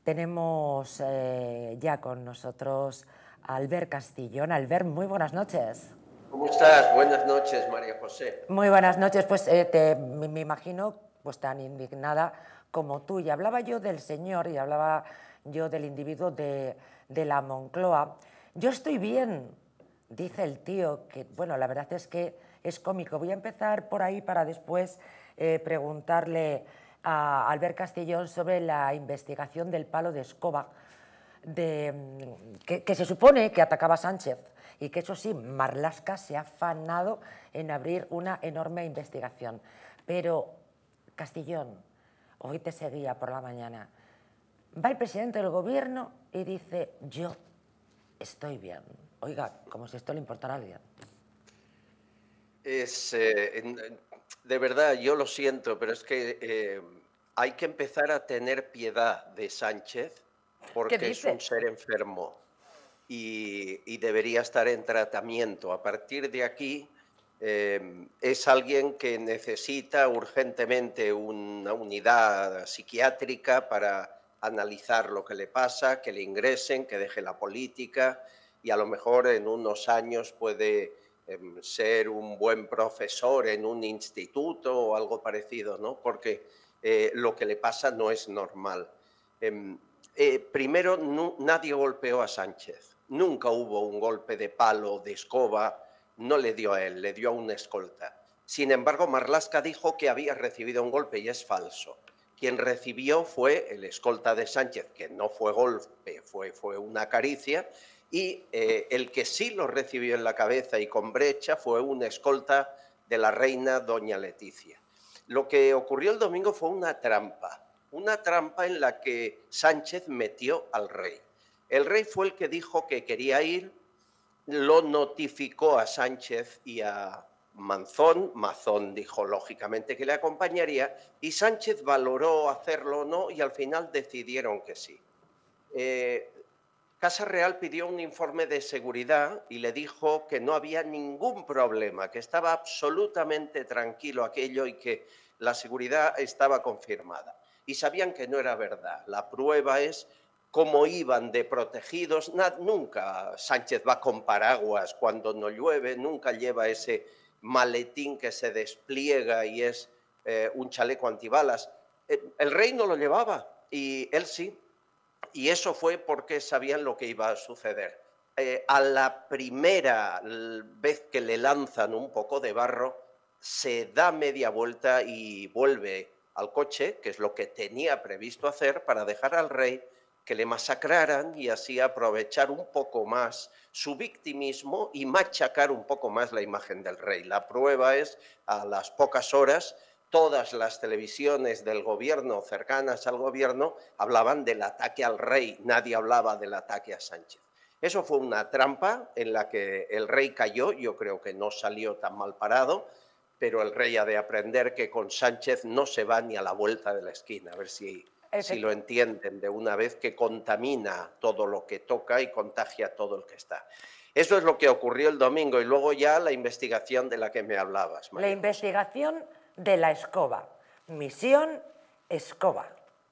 Tenemos ya con nosotros a Albert Castillón. Albert, muy buenas noches. ¿Cómo estás? Buenas noches, María José. Muy buenas noches. Pues me imagino pues tan indignada como tú. Y hablaba yo del señor y hablaba yo del individuo de la Moncloa. Yo estoy bien, dice el tío, que bueno, la verdad es que es cómico. Voy a empezar por ahí para después preguntarle a Albert Castillón sobre la investigación del palo de escoba que se supone que atacaba a Sánchez y que eso sí, Marlaska se ha afanado en abrir una enorme investigación. Pero, Castillón, hoy te seguía por la mañana, va el presidente del gobierno y dice, yo estoy bien. Oiga, como si esto le importara a alguien. De verdad, yo lo siento, pero es que hay que empezar a tener piedad de Sánchez ¿Qué porque es un dice? ser enfermo y debería estar en tratamiento. A partir de aquí, es alguien que necesita urgentemente una unidad psiquiátrica para analizar lo que le pasa, que le ingresen, que deje la política y a lo mejor en unos años puede ser un buen profesor en un instituto o algo parecido, ¿no? Porque lo que le pasa no es normal. Primero, nadie golpeó a Sánchez. Nunca hubo un golpe de palo, de escoba, no le dio a él, le dio a una escolta. Sin embargo, Marlaska dijo que había recibido un golpe y es falso. Quien recibió fue el escolta de Sánchez, que no fue golpe, fue una caricia, y el que sí lo recibió en la cabeza y con brecha fue una escolta de la reina doña Leticia. Lo que ocurrió el domingo fue una trampa en la que Sánchez metió al rey. El rey fue el que dijo que quería ir, lo notificó a Sánchez y a Mazón dijo lógicamente que le acompañaría y Sánchez valoró hacerlo o no y al final decidieron que sí. Casa Real pidió un informe de seguridad y le dijo que no había ningún problema, que estaba absolutamente tranquilo aquello y que la seguridad estaba confirmada. Y sabían que no era verdad. La prueba es cómo iban de protegidos. Nunca Sánchez va con paraguas cuando no llueve, nunca lleva ese maletín que se despliega y es un chaleco antibalas. El rey no lo llevaba y él sí. Y eso fue porque sabían lo que iba a suceder. A la primera vez que le lanzan un poco de barro, se da media vuelta y vuelve al coche, que es lo que tenía previsto hacer, para dejar al rey que le masacraran y así aprovechar un poco más su victimismo y machacar un poco más la imagen del rey. La prueba es, a las pocas horas, todas las televisiones del gobierno, cercanas al gobierno, hablaban del ataque al rey, nadie hablaba del ataque a Sánchez. Eso fue una trampa en la que el rey cayó, yo creo que no salió tan mal parado, pero el rey ha de aprender que con Sánchez no se va ni a la vuelta de la esquina, a ver si lo entienden de una vez, que contamina todo lo que toca y contagia todo el que está. Eso es lo que ocurrió el domingo y luego ya la investigación de la que me hablabas, María La investigación de la escoba. Misión escoba.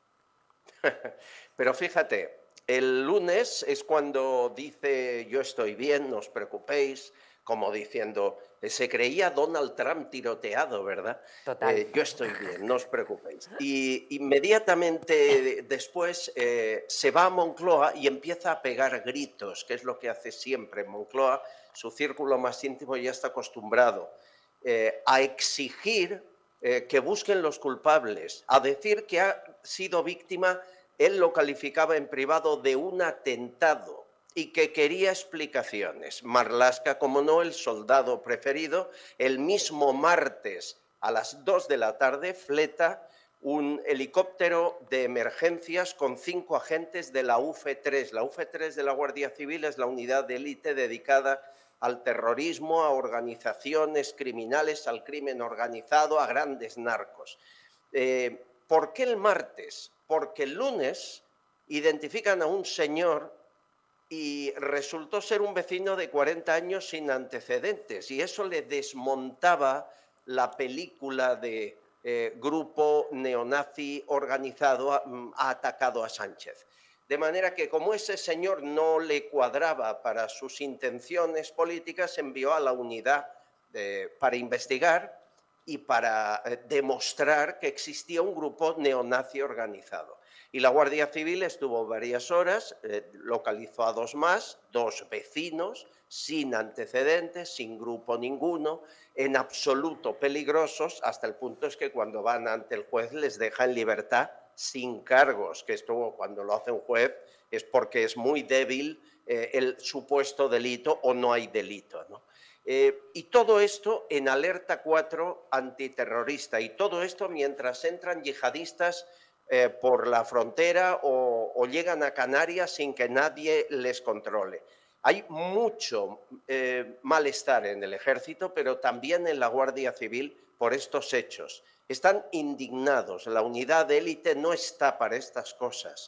Pero fíjate, el lunes es cuando dice yo estoy bien, no os preocupéis, como diciendo, se creía Donald Trump tiroteado, ¿verdad? Total. Yo estoy bien, no os preocupéis. Y inmediatamente después se va a Moncloa y empieza a pegar gritos, que es lo que hace siempre Moncloa, su círculo más íntimo ya está acostumbrado a exigir que busquen los culpables, a decir que ha sido víctima, él lo calificaba en privado de un atentado y que quería explicaciones. Marlaska, como no, el soldado preferido, el mismo martes a las 2 de la tarde fleta un helicóptero de emergencias con 5 agentes de la UF3. La UF3 de la Guardia Civil es la unidad de élite dedicada al terrorismo, a organizaciones criminales, al crimen organizado, a grandes narcos. ¿Por qué el martes? Porque el lunes identifican a un señor y resultó ser un vecino de 40 años sin antecedentes y eso le desmontaba la película de grupo neonazi organizado ha atacado a Sánchez. De manera que como ese señor no le cuadraba para sus intenciones políticas, envió a la unidad para investigar y para demostrar que existía un grupo neonazi organizado. Y la Guardia Civil estuvo varias horas, localizó a dos más, dos vecinos, sin antecedentes, sin grupo ninguno, en absoluto peligrosos, hasta el punto es que cuando van ante el juez les deja en libertad sin cargos, que esto cuando lo hace un juez es porque es muy débil el supuesto delito o no hay delito, ¿no? Y todo esto en alerta 4 antiterrorista, y todo esto mientras entran yihadistas por la frontera o llegan a Canarias sin que nadie les controle. Hay mucho malestar en el ejército, pero también en la Guardia Civil por estos hechos. Están indignados, la unidad de élite no está para estas cosas.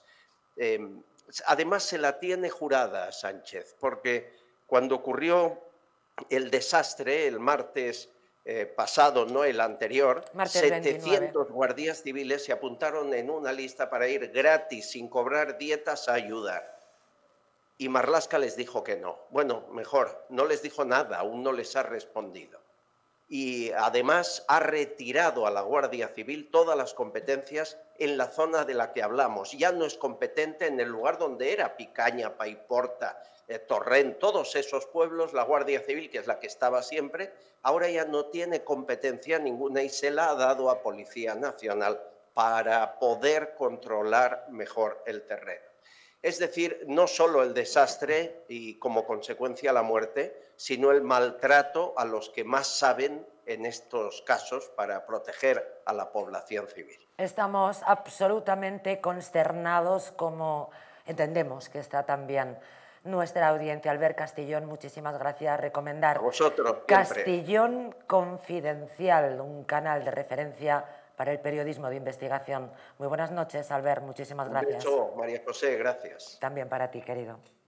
Además se la tiene jurada a Sánchez, porque cuando ocurrió el desastre el martes pasado, no el anterior, Martes 29. 700 guardias civiles se apuntaron en una lista para ir gratis, sin cobrar dietas, a ayudar. Y Marlaska les dijo que no. Bueno, mejor, no les dijo nada, aún no les ha respondido. Y además ha retirado a la Guardia Civil todas las competencias en la zona de la que hablamos. Ya no es competente en el lugar donde era, Picaña, Paiporta, Torrent, todos esos pueblos, la Guardia Civil, que es la que estaba siempre, ahora ya no tiene competencia ninguna y se la ha dado a Policía Nacional para poder controlar mejor el terreno. Es decir, no solo el desastre y como consecuencia la muerte, sino el maltrato a los que más saben en estos casos para proteger a la población civil. Estamos absolutamente consternados, como entendemos que está también nuestra audiencia. Albert Castillón, muchísimas gracias. Recomendar A vosotros, siempre. Castillón Confidencial, un canal de referencia para el periodismo de investigación. Muy buenas noches, Albert, muchísimas gracias. Un beso, María José, gracias. También para ti, querido.